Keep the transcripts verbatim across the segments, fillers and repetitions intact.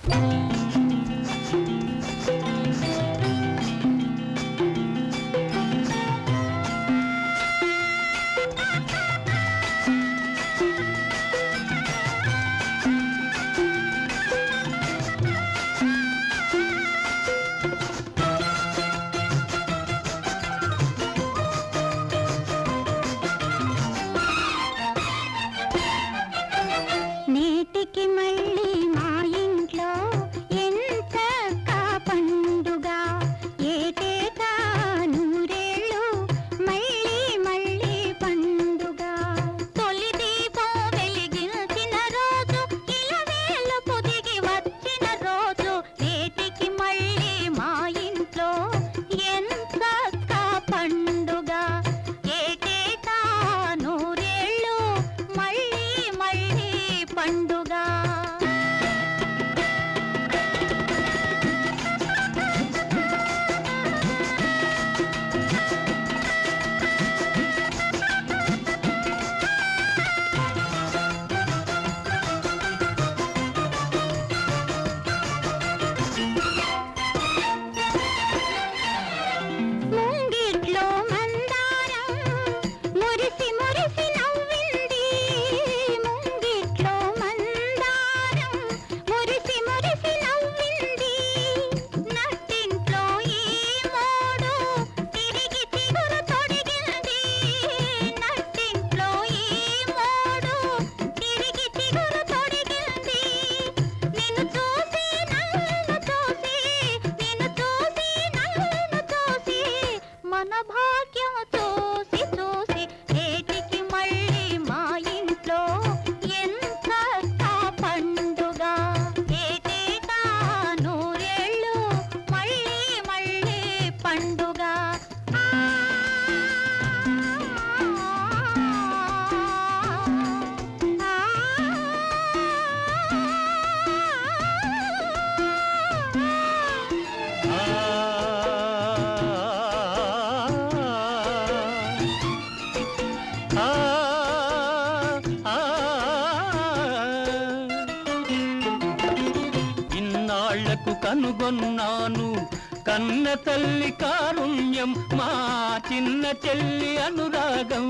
కనుగొన్నాను కన్న తల్లి కారుణ్యం మా చిన్న చెల్లి అనురాగం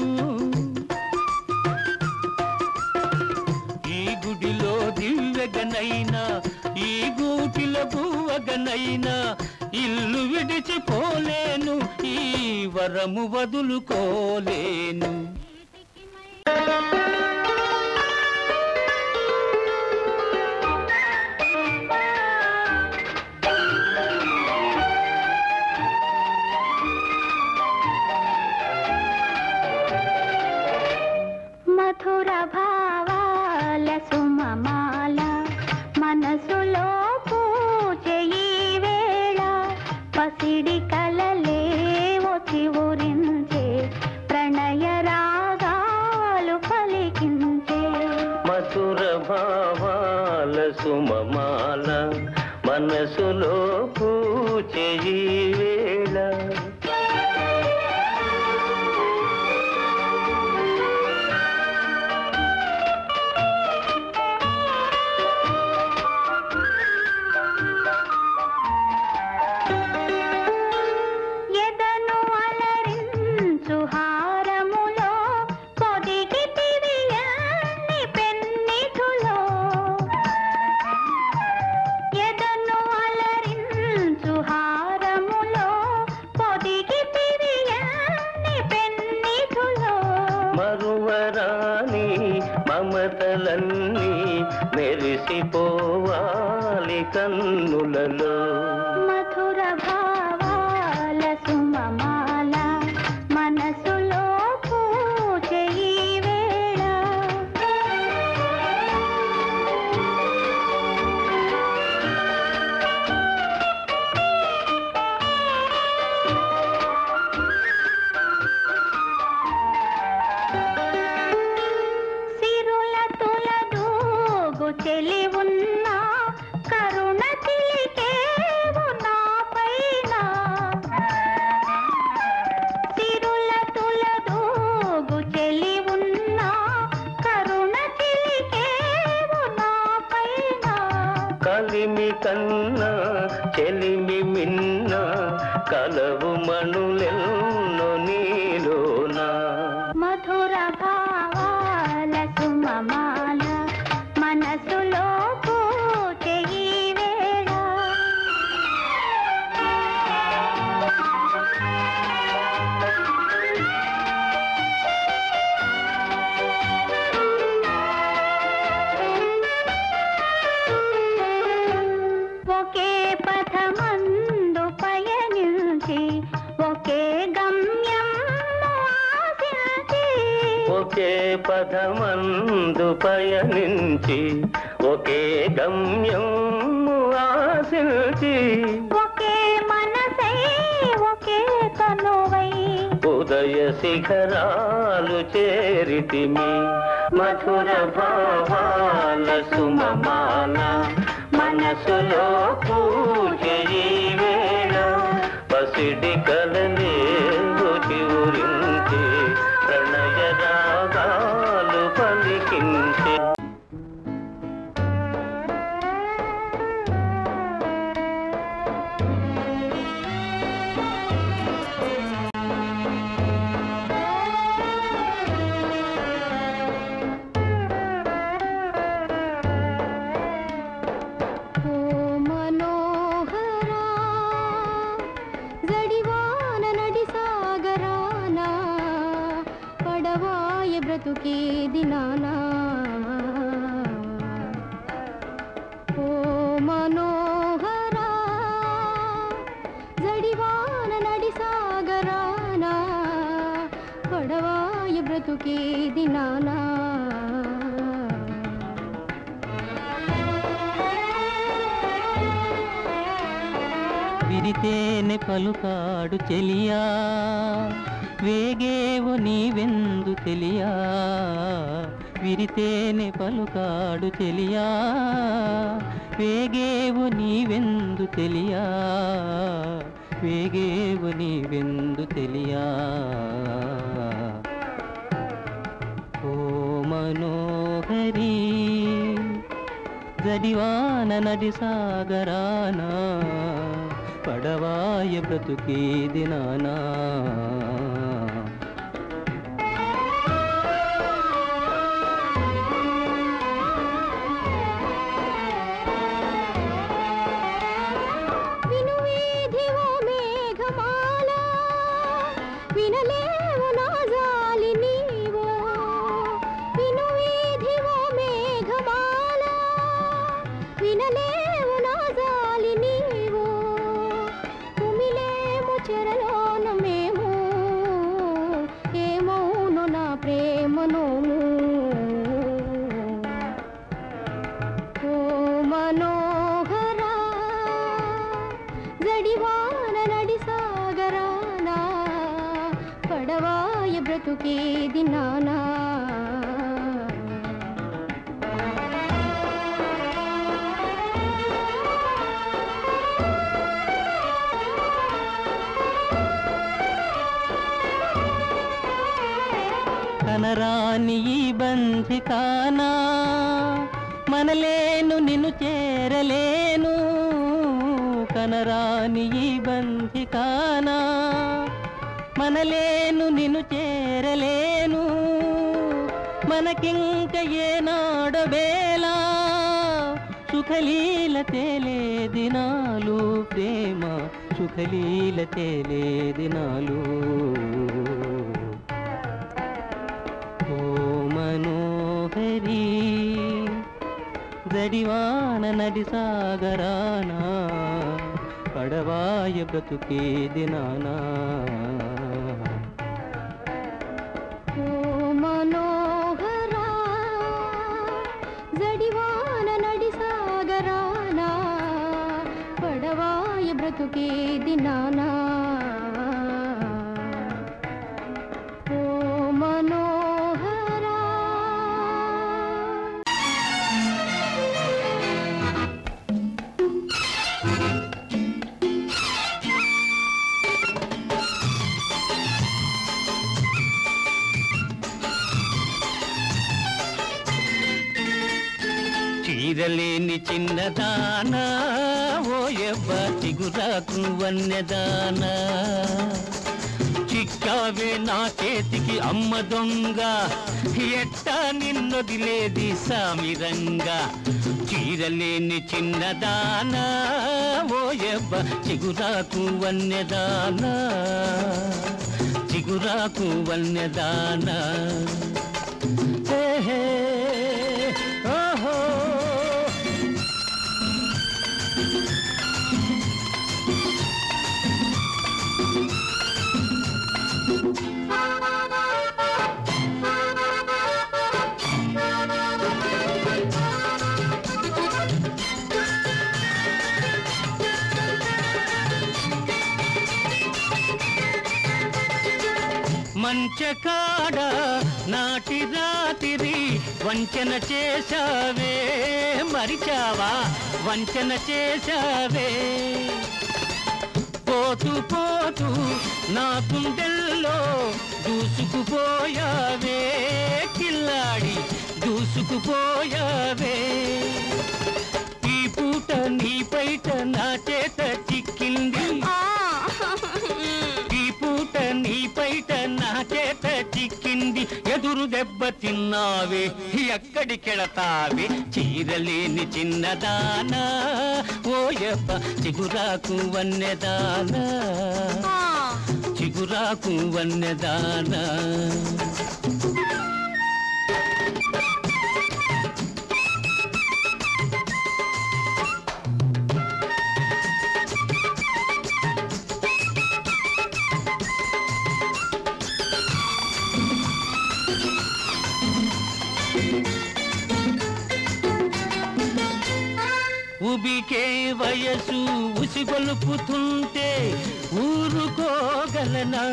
ఈ గుడిలో దివ్యగనైనా ఈ గూటిలో గువ్వగనైనా ఇల్లు విడిచిపోలేను ఈ వరము వదులుకోలేను మధుర భావాల సుమమాల మనసులో పూజే ఈ వేళ పసిడి కలలే వచ్చి ఊరించే ప్రణయ రాగాలు పలికించే మధుర భావాల సుమమాల మనసులో పూజే ఈ వేళ మరువరాని మమతలన్నీ మెరిసిపోవాలి కన్నులలో మధుర భావాల సుమమాల మనసులో పూజే ఈ వేళ చెలి ఉన్నా కరుణ చిలికేవు నా పైన కలిమి కన్నా చెలిమి మిన్న కలవు మణులెన్నో నీలోన మధుర భావాల సుమమాల మనసులో పూచే ఈ వేళ ఒకే పథమందు పయనించి ఒకే గమ్యం ఆశించి ఒకే పదమందు పయనించి ఒకే గమ్యం ఆశించి ఒకే మనసై ఒకే తనువై ఉదయ శిఖరాలు చేరితిమి మధుర భావాల సుమమాల మనసులో పూజే ఈ వేళ పసిడి కలనే చివురించి ప్రణయ రాగాలు పలికించే బ్రతుకే దినానా ఓ మనోహరా జడివాన నడి సాగరానా పడవాయ బ్రతుకే దినానా విరితేనే పలుకాడు చెలియా వేగేవు నీవెందు తెలియా విరితేనే పలుకాడు చెలియా వేగేవు నీవెందు తెలియా వేగేవు నీవెందు తెలియా ఓ మనోహరి జడివాన నడి సాగరానా పడవాయ బ్రతుకే దినానా వినలేవు నా జాలి నీవో వినువీధివో మేఘమాల వినలేవు నా జాలి నీవో కుమిలేము చెరలోన మేము ఏమౌను నా ప్రేమను ఓ మనోహరా జడివాన నడి సాగరానా పడవాయ బ్రతుకే దినానా కనరాని ఈ బంధికానా మనలేను నిన్ను చేరలేను కనరాని ఈ బంధికానా మనలేను నిన్ను చేరలేను మనకింక ఏనాడబేలా సుఖలీల తేలే దినాలు ప్రేమ సుఖలీల తేలే దినాలు ఓ మనోహరి జడివాన నడి సాగరానా పడవాయ బ్రతుకే దినానా ఓ మనోహరా జడివాన నడి సాగరానా పడవాయ బ్రతుకే దినానా ఓ మనోహరా చీరలేని చిరలేని చిన్నదానా ఓ యవ్వ చిగురాకు వన్నెదానా చిక్కావే నా చేతికి అమ్మ దొంగ ఎట్టా నిన్నొదిలేది సామిరంగా చీరలేని చిన్నదానా ఓ యవ్వ చిగురాకు వన్నెదానా చిగురాకు వన్నెదానా హే ఓహో మంచకాడ నాటి రాతిరి వంచన చేశావే మరిచావా వంచన చేశావే పోతూ పోతూ నా గుండెల్లో దూసుకుపోయావే కిల్లాడి దూసుకుపోయావే ఈ పూట నీ పైట నా చేత చిక్కింది ఈ పూట నీ పైట నా చేత చిక్కింది ఎదురు దెబ్బ తిన్నావే ఎక్కడికెళతావే చీరలేని చిన్నదానా ఓ యవ్వ చిగురాకు వన్నెదానా చిగురాకు వన్నెదానా ఉబికే వయసు ఉసిగొలుపుతుంటే ఊరుకోగలనా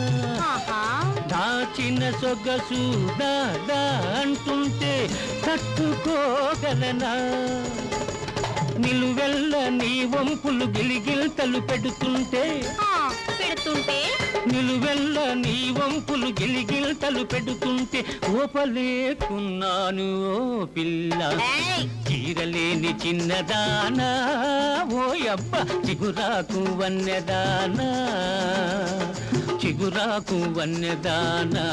దాచిన సొగసు దాదా అంటుంటే తట్టుకోగలనా నిలువెల్ల నీ వంపులు గిలిగిల్తలు పెడుతుంటే పెడుతుంటే నిలువెల్ల నీ వంపులు గిలిగిల్తలు పెడుతుంటే ఓపలేకున్నాను ఓ పిల్ల చీరలేని చిన్నదానా ఓ యబ్బ చిగురాకు వన్నెదానా చిగురాకు వన్నెదానా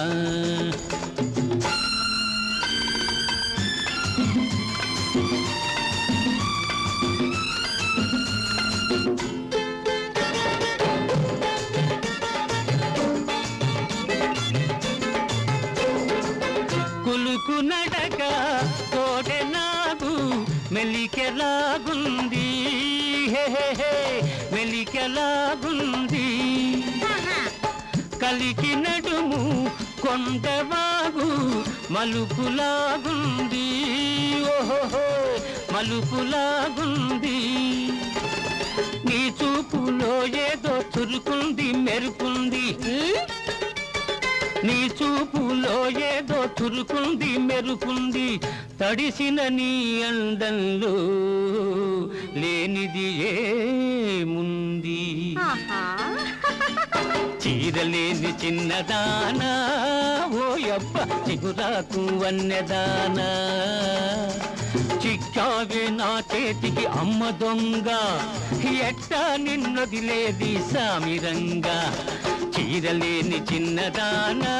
కులుకు నడక తోడె నాగు మెలికెలాగుంది హే హే మెలికెలాగుంది కలికి నడుము కొండవాగు మలుపులాగుంది ఓహో మలుపులాగుంది నీ చూపులో ఏదో చురుకుంది మెరుపుంది నీ చూపులో ఏదో చురుకుంది మెరుపుంది తడిసిన నీ అందంలో లేనిది ఏముంది చీరలేని చిన్నదానా ఓ యబ్బ చిగురాకు వన్నెదానా చిక్కావే నా చేతికి అమ్మ దొంగ ఎట్టా నిన్నొదిలేది సామిరంగా చీరలేని చిన్నదానా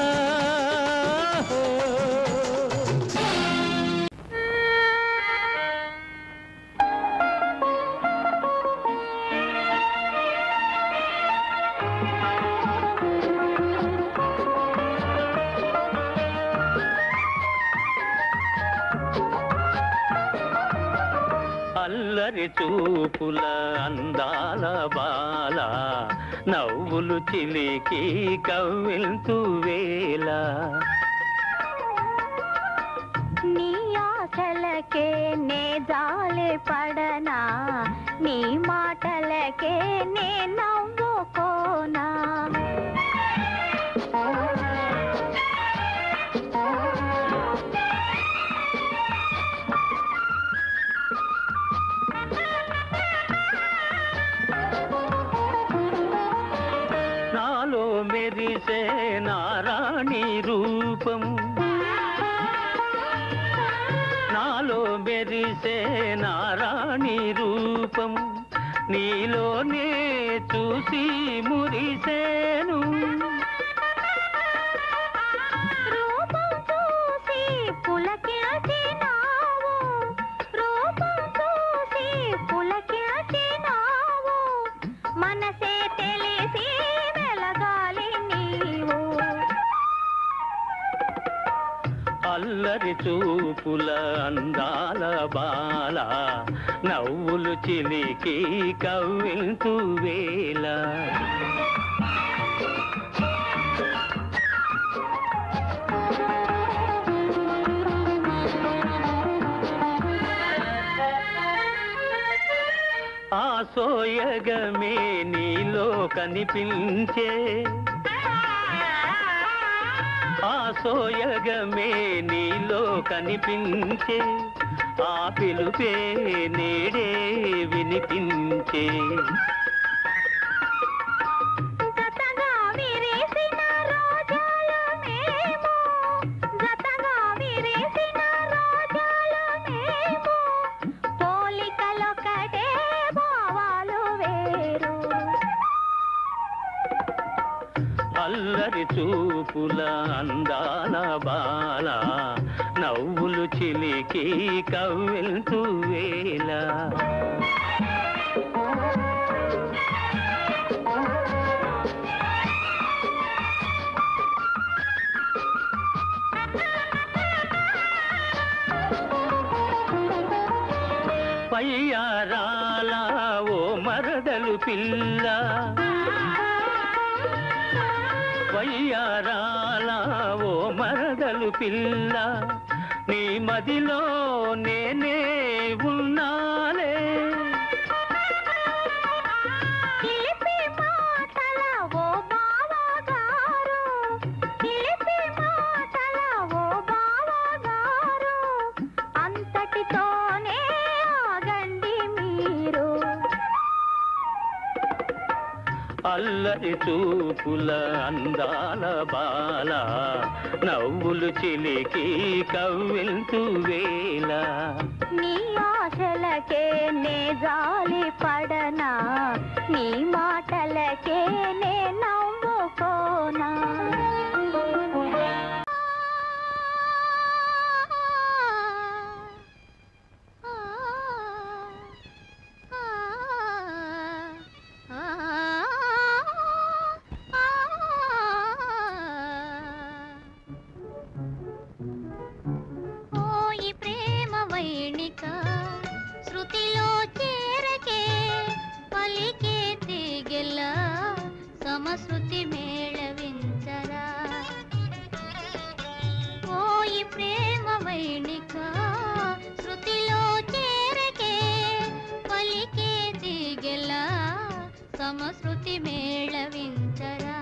అల్లరి చూపుల అందాల బాల నవ్వులు చిలికి కవ్వింతు వేళ నీ ఆశలకే నే జాలి పడనా నీ మాటలకే నే నవ్వుకోనా నాలో మెరిసే నారాణి రూపం నాలో మెరి మెరిసే నారాణి రూపం నీలోనే చూసి మురిసేను రూపం చూసి పులకించినావు రూపం చూసి పులకించినావు మనసే తెలిసి వెలగాలి నీవు అల్లరి చూపుల అందాల బాల నవ్వులు చిలికి కవ్వింతు వేళ ఆ సోయగమే నీలో కనిపించే ఆ సోయగమే నీలో కనిపించే ఆ పిలుపే నేడే వినిపించే జతగా విరిసిన రోజాల మేము జతగా విరిసిన రోజాల మేము పోలికలొకటే భావాలు వేరు అల్లరి చూపుల అందాల బాల నవ్వులు చిలికి కవ్వింతు వేళ పయ్యారాల ఓ మరదలు పిల్ల వయ్యారాల ఓ మరదలు పిల్ల నీ మదిలో నేనే ఉన్నాలే చిలిపి మాటల ఓ బావగారు చిలిపి మాటల ఓ బావగారు అంతటితోనే ఆగండి మీరు అల్లరి చూపుల అందాల బాల నవ్వులు చిలికి కవ్వింతు వేళ నీ ఆశలకే నే జాలి పడనా నీ మాటలకే నే నవ్వుకోనా ఓయి ప్రేమ వైణిక శృతిలో చేరకే పలికే తీగెల సమశృతి మేళవించరా ఓయి ప్రేమ వైణిక శృతిలో చేరకే పలికే తీగెల సమశృతి మేళవించరా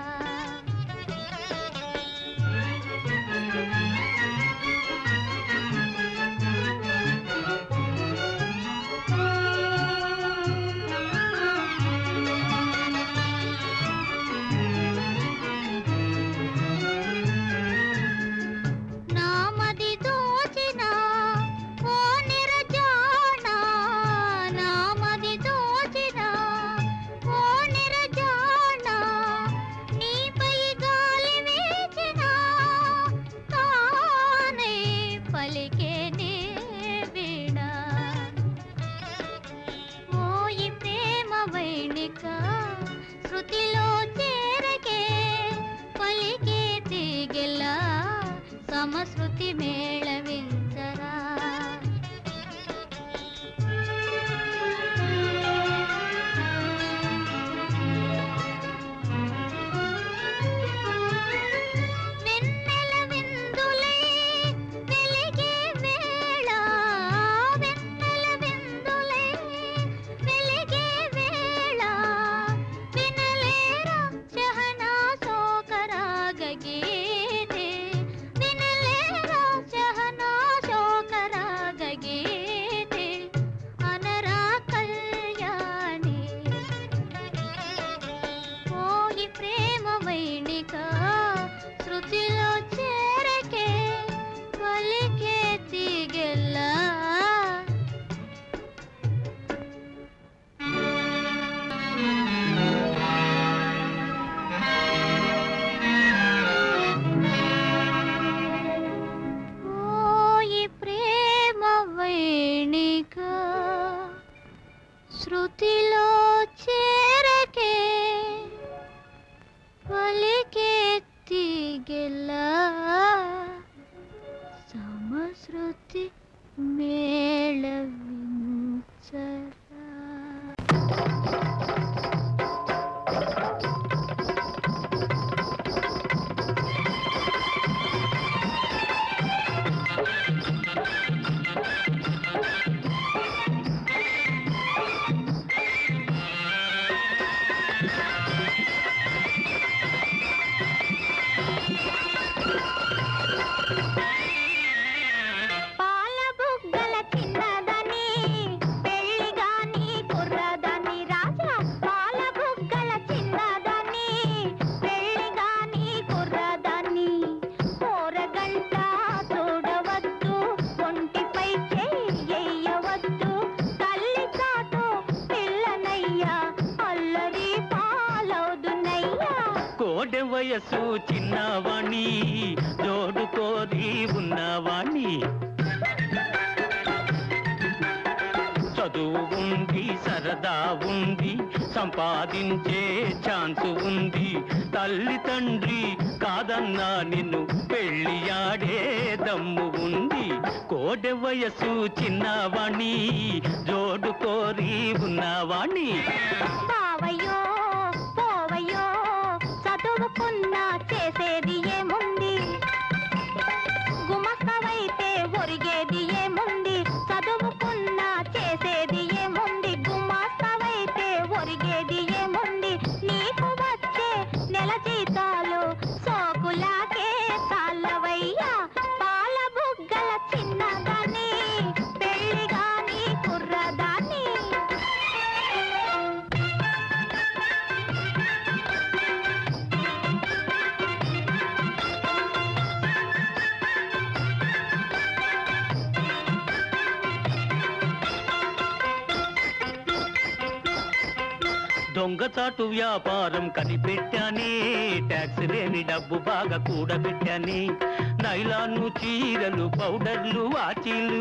నామది దోచిన ఓ నిరజాన నామది దోచిన ఓ నిరజాన నీపై గాలి వీచిన తానే పలికే నీ వీణ ఓయి ప్రేమ వైణిక శృతిలో చేరకే పలికే తీగెల సమశృతి మేళవించరా వెన్నెల విందులై వెలిగే వేళ వెన్నెల విందులై వెలిగే వేళ వినలేరా శహనా సోకరాగ గీతే వినలేరా శహనా శృతిలో చేరకే పలికెత్తి గెల్ల సమశృతి మేళవించరా. వయసు చిన్నవాణి జోడు కోరి ఉన్నవాణి చదువు ఉంది సరదా ఉంది సంపాదించే ఛాన్స్ ఉంది తల్లి తండ్రి కాదన్నా నిన్ను పెళ్ళియాడే దమ్ము ఉంది కోడె వయసు చిన్నవాణి జోడు కోరి ఉన్నవాణి బావయ్యో పోవయ్యో చదువుకున్నా చేసేది ఏముంది గుమస్తవైతే ఒరిగేది ఏముంది చదువుకున్నా చేసేది ఏముంది గుమస్తవైతే ఒరిగేది ఏముంది నీకు వచ్చే నెల జీతాలు సోకులాకే చాలవయ్యా పాల బుగ్గల చిన్నదాన్ని పెళ్లి గాని కుర్రదాన్ని దొంగచాటు వ్యాపారం కనిపెట్టానే ట్యాక్స్ లేని డబ్బు బాగా కూడబెట్టానే నైలాను చీరలు పౌడర్లు వాచీలు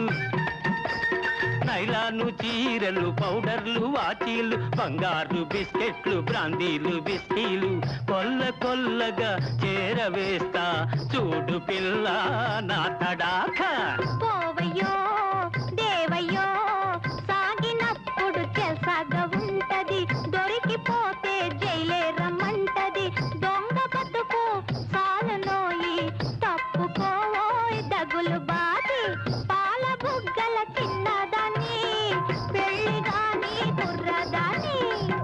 నైలాను చీరలు పౌడర్లు వాచీలు బంగారు బిస్కెట్లు బ్రాందీలు బిస్కీలు కొల్ల కొల్లగా చేరవేస్తా చూడు పిల్ల నా తడాకా పోవయ్యో దేవయ్యో సాగినప్పుడు చెసాగా ఉంటది దొరికిపోతే జైలే రమ్మంటది దొంగ బతుకు సాలనోయి తప్పుకోవోయ్ దగులు బాది పాల బుగ్గల చిన్నదాన్ని పెళ్లి గాని కుర్రదాన్ని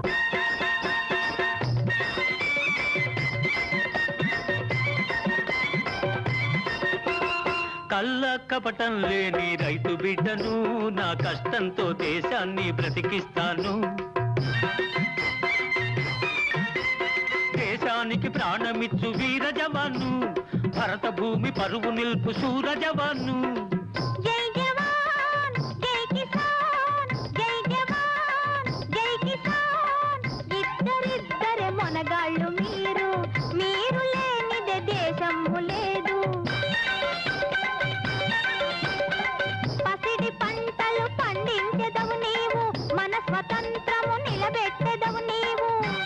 కళ్ళ కపటం లేని రైతు బిడ్డను నా కష్టంతో దేశాన్ని బ్రతికిస్తాను దేశానికి ప్రాణమిచ్చు వీర జవాను భరత భూమి పరువు నిల్పు శూర జవాను జై జవాన్ జై కిసాన్ జై జవాన్ జై కిసాన్ ఇద్దరిద్దరే మొనగాళ్ళు మీరు మీరు లేనిదే దేశము లేదు పసిడి పంటలు పండించెదవు నీవు మన స్వతంత్రము నిలబెట్టెదవు నీవు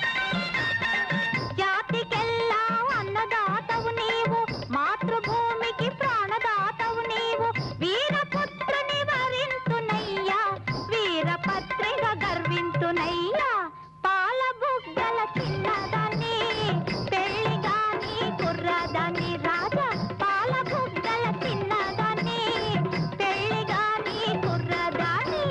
జాతికెల్లా అన్నదాతవు నీవు మాతృభూమికి ప్రాణదాతవు నీవు వీరపుత్రుని వరింతునయ్యా వీరపత్రిగా గర్వింతునయ్యా పాల బుగ్గల చిన్నదాన్ని పెళ్లి గాని కుర్రదాన్ని రాజా పాల బుగ్గల చిన్నదాన్ని పెళ్లి గాని కుర్రదాన్ని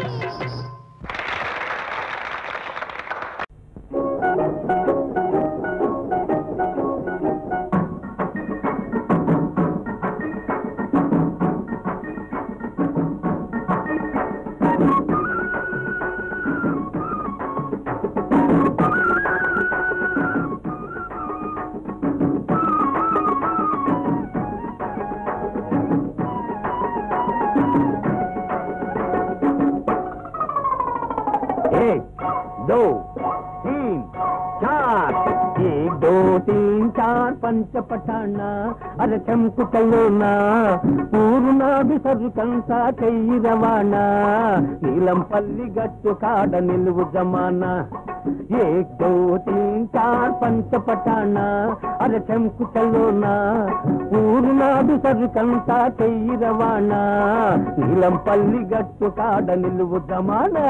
एक दो तीन चार एक एक दो तीन चार पंच पठाना अरे చెంకుటలోన పూర్ణాది సరుకంతా చెయ్యి రవాణా నీలంపల్లి గట్టు కాడ నిలువు జమానా एक दो तीन चार पंच पठाना अरे చెంకుటలోన పూర్ణాది సరుకంతా చెయ్యి రవాణా నీలంపల్లి గట్టు కాడ నిలువు జమానా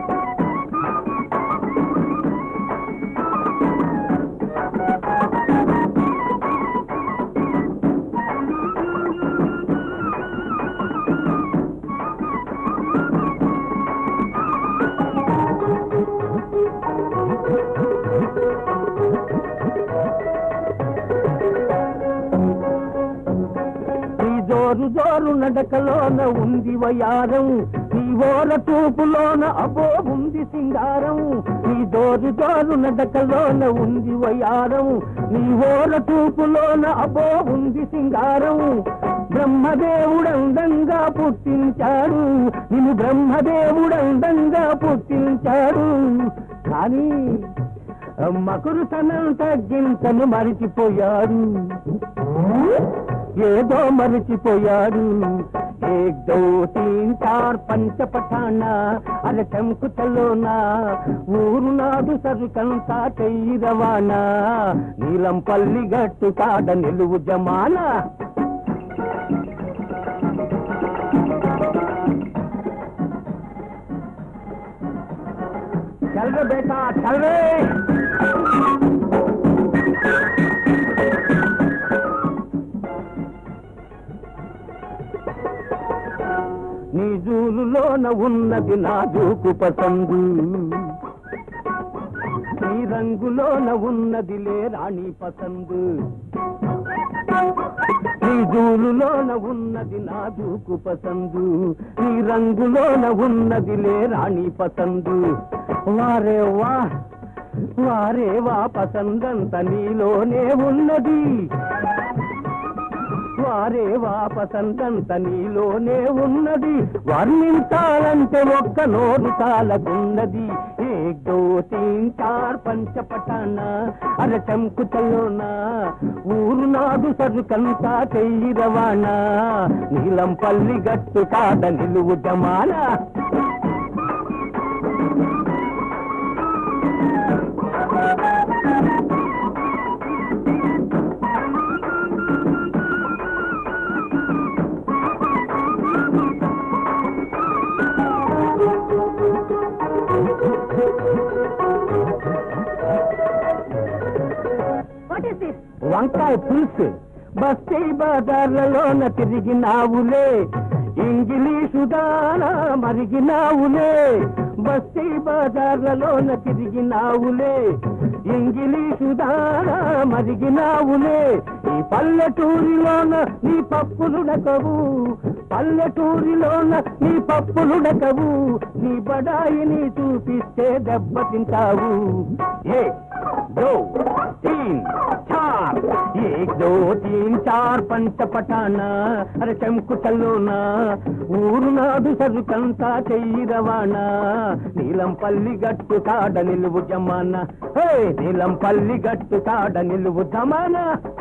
జోరు జోరు నడకలోన ఉంది వయారం నీ ఓర చూపులోన అబో ఉంది సింగారం నీ జోరు జోరు నడకలోన ఉంది వయారం నీ ఓర చూపులోన అబో ఉంది సింగారం బ్రహ్మదేవుడందంగా పుట్టించాడు నిన్ను బ్రహ్మదేవుడందంగా పుట్టించాడు కానీ మకురుతనం తగ్గింతను మరిచిపోయాడు ఏదో మరిచిపోయాడు एक दो तीन चार पंच पठाना अरे చెంకుటలోన ఊరునాదు సరుకంతా చెయ్యి రవాణా నీలంపల్లి గట్టు కాడ నిలువు జమానా चल रे बेटा चल रे నీ జూలులోన ఉన్నది నాజూకు పసందు నీ రంగులోన ఉన్నదిలే రాణి పసందు నీ జూలులోన ఉన్నది నాజూకు పసందు నీ రంగులోన ఉన్నదిలే రాణి పసందు వారే వా వారే వా పసందంత నీలోనే ఉన్నది వారే వా పసందంత నీలోనే ఉన్నది వర్ణించాలంటే ఒక్క నోరు చాలకున్నది एक दो तीन चार पंच पठाना अरे చెంకుటలోన ఊరునాదు సరుకంతా చెయ్యి రవాణా నీలంపల్లి గట్టు కాడ నిలువు జమానా వంకాయ పులుసు బస్తీ బజార్లలోన తిరిగినావులే ఇంగ్లీషు దానా మరిగినావులే బస్తీ బజార్లలోన తిరిగినావులే ఇంగ్లీషు దానా మరిగినావులే ఈ పల్లెటూరిలోన నీ పప్పులుడకవు పల్లెటూరిలోన నీ పప్పులుడకవు నీ బడాయిని చూపిస్తే దెబ్బతింటావు ఏ दो तीन चार एक दो तीन चार पंच पठाना अरे చెంకుటలోన ఊరునాదు సరుకంతా చెయ్యి రవాణా నీలంపల్లి గట్టు కాడ నిలువు జమానా నీలంపల్లి గట్టు కాడ నిలువు జమానా